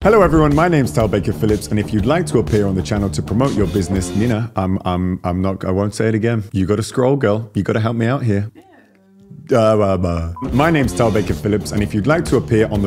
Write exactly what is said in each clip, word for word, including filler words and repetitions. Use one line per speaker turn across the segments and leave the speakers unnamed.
Hello everyone, my name's Tal Baker Phillips, and if you'd like to appear on the channel to promote your business, Nina, I'm, I'm, I'm not, I won't say it again. You gotta scroll, girl. You gotta help me out here. Uh, uh, uh. My name's Tal Baker Phillips, and if you'd like to appear on the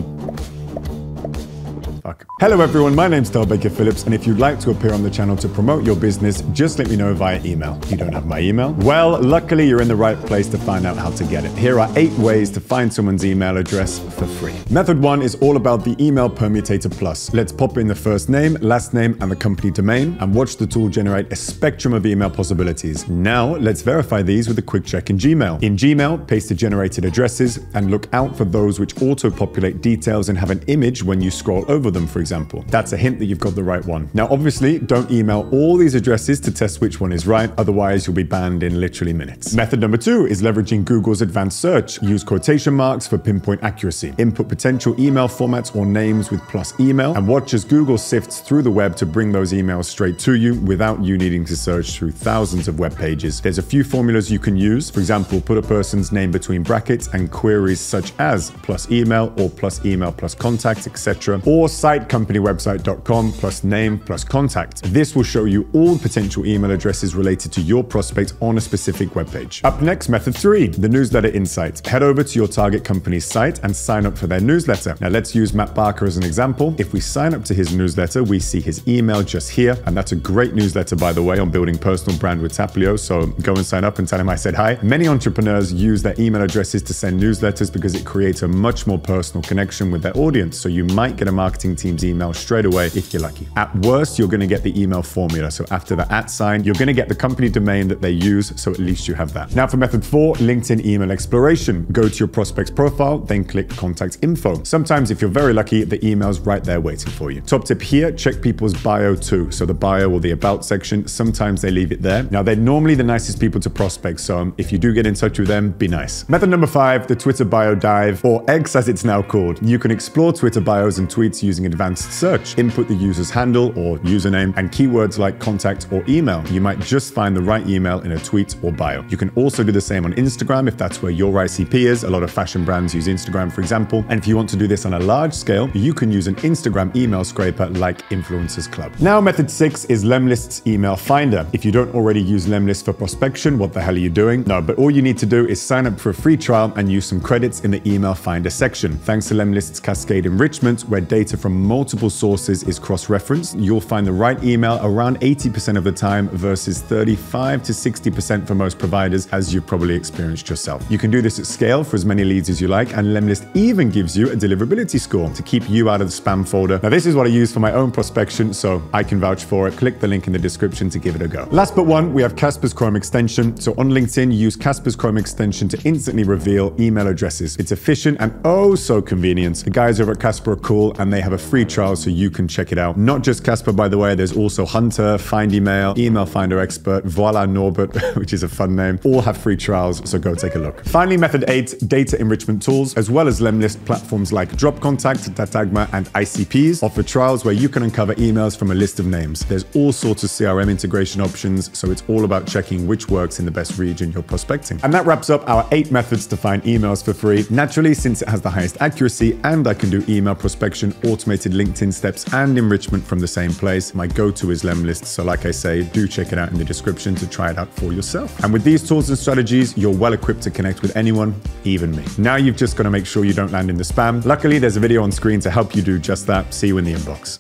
Fuck. Hello everyone, my name's Tal Baker Phillips, and if you'd like to appear on the channel to promote your business, just let me know via email. You don't have my email? Well, luckily you're in the right place to find out how to get it. Here are eight ways to find someone's email address for free. Method one is all about the email Permutator Plus. Let's pop in the first name, last name, and the company domain, and watch the tool generate a spectrum of email possibilities. Now, let's verify these with a quick check in Gmail. In Gmail, paste the generated addresses, and look out for those which auto-populate details and have an image when you scroll over them, for example. That's a hint that you've got the right one. Now, obviously, don't email all these addresses to test which one is right, otherwise you'll be banned in literally minutes. Method number two is leveraging Google's advanced search. Use quotation marks for pinpoint accuracy. Input potential email formats or names with plus email, and watch as Google sifts through the web to bring those emails straight to you without you needing to search through thousands of web pages. There's a few formulas you can use. For example, put a person's name between brackets and queries such as plus email or plus email plus contact, et cetera, or site company website dot com plus name plus contact. This will show you all potential email addresses related to your prospect on a specific web page. Up next, method three, the newsletter insight. Head over to your target company's site and sign up for their newsletter. Now let's use Matt Barker as an example. If we sign up to his newsletter, we see his email just here, and that's a great newsletter, by the way, on building personal brand with Taplio. So go and sign up and tell him I said hi. Many entrepreneurs use their email addresses to send newsletters because it creates a much more personal connection with their audience. So you might get a marketing team's email straight away if you're lucky. At worst, you're going to get the email formula. So after the at sign, you're going to get the company domain that they use. So at least you have that. Now for method four, LinkedIn email exploration. Go to your prospect's profile, then click contact info. Sometimes if you're very lucky, the email's right there waiting for you. Top tip here, check people's bio too. So the bio or the about section, sometimes they leave it there. Now they're normally the nicest people to prospect. So if you do get in touch with them, be nice. Method number five, the Twitter bio dive, or X as it's now called. You can explore Twitter bios and tweets using advanced search. Input the user's handle or username and keywords like contact or email. You might just find the right email in a tweet or bio. You can also do the same on Instagram if that's where your I C P is. A lot of fashion brands use Instagram, for example. And if you want to do this on a large scale, you can use an Instagram email scraper like Influencers Club. Now, method six is Lemlist's email finder. If you don't already use Lemlist for prospection, what the hell are you doing? No, but all you need to do is sign up for a free trial and use some credits in the email finder section. Thanks to Lemlist's Cascade Enrichment, where data from multiple sources is cross-referenced, you'll find the right email around eighty percent of the time versus thirty-five to sixty percent for most providers, as you've probably experienced yourself. You can do this at scale for as many leads as you like, and Lemlist even gives you a deliverability score to keep you out of the spam folder. Now, this is what I use for my own prospection, so I can vouch for it. Click the link in the description to give it a go. Last but one, we have Kaspr's Chrome extension. So on LinkedIn, use Kaspr's Chrome extension to instantly reveal email addresses. It's efficient and oh so convenient. The guys over at Kaspr are cool, and they have a free trial so you can check it out. Not just Kaspr, by the way, there's also Hunter, Find Email, Email Finder Expert, Voila Norbert, which is a fun name. All have free trials, so go take a look. Finally, method eight, data enrichment tools, as well as Lemlist. Platforms like Dropcontact, Datagma, and I C Ps offer trials where you can uncover emails from a list of names. There's all sorts of C R M integration options, so it's all about checking which works in the best region you're prospecting. And that wraps up our eight methods to find emails for free. Naturally, since it has the highest accuracy and I can do email prospection, automated LinkedIn steps, and enrichment from the same place, my go-to is Lemlist. So like I say, do check it out in the description to try it out for yourself. And with these tools and strategies, you're well equipped to connect with anyone, even me. Now you've just got to make sure you don't land in the spam. Luckily, there's a video on screen to help you do just that. See you in the inbox.